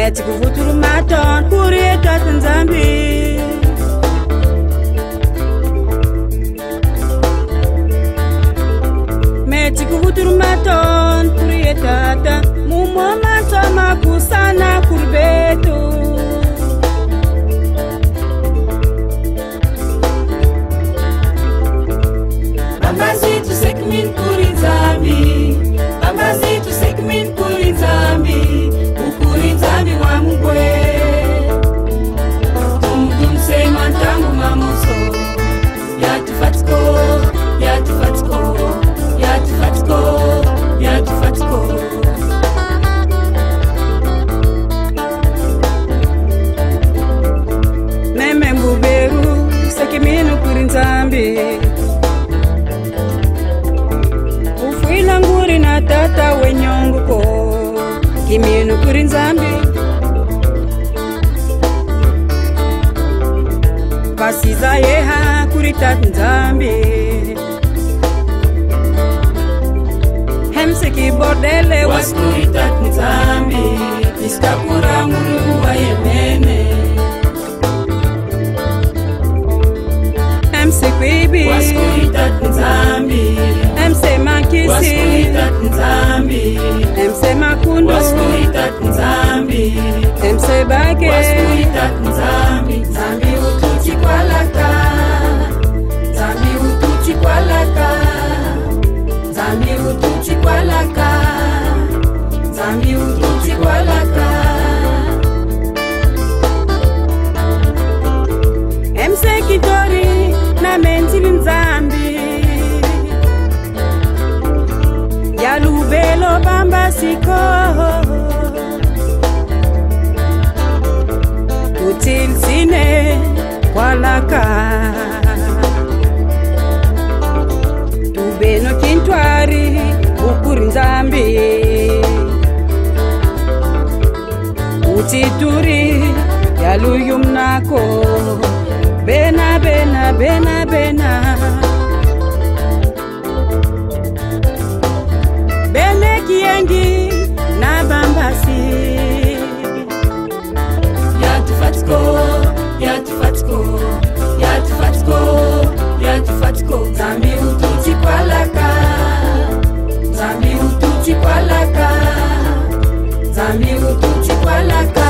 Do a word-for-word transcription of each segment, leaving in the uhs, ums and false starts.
Meti kuvuturu maton kurieta tanzambi Meti kuvuturu maton kurieta ta Mumo matoma kusana kurbeto Bambazi tu sekmin kurinzambi Bambazi tu sekmin kurinzambi Ukurinzambi wa mugwe Tumdum se mantangu mamuso Ya tu fatiko, ya tu fatiko Ya tu fatiko, ya tu fatiko Meme mbuberu sekiminu kurinzambi Ufuila nguri na tata wenyonguko Kiminu kurinzambi Pasiza yeha kurita nzambi Hemseki bordele was kurita nzambi Iskakura nguru wa yemene Hemseki baby was kurita nzambi Hemse makisi was kurita nzambi Hemse makundo was kurita nzambi Hemse bage was kurita nzambi Nzambi ututi kwa laka Nzambi ututi kwa laka Nzambi ututi kwa laka Nzambi ututi kwa laka Hemse kitori na mentili nzambi Yalubelo bamba siko Util sine walaka Tubeno kintwari ukurinzambi Utituri yaluyumnako Bena bena bena bena Bene kiengi na bambasi Ya tu fatiko, ya tu fatiko Ya tu fatiko, ya tu fatiko Nzambi ututi kwa laka Nzambi ututi kwa laka Nzambi ututi kwa laka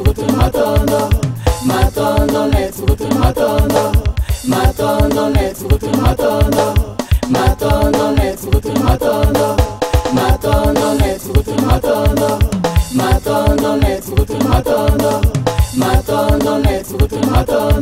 kutu matondo, matondo let's kutu matondo, matondo let's kutu matondo, matondo let's kutu matondo, matondo let's kutu matondo, matondo let's kutu matondo, matondo let's kutu matondo.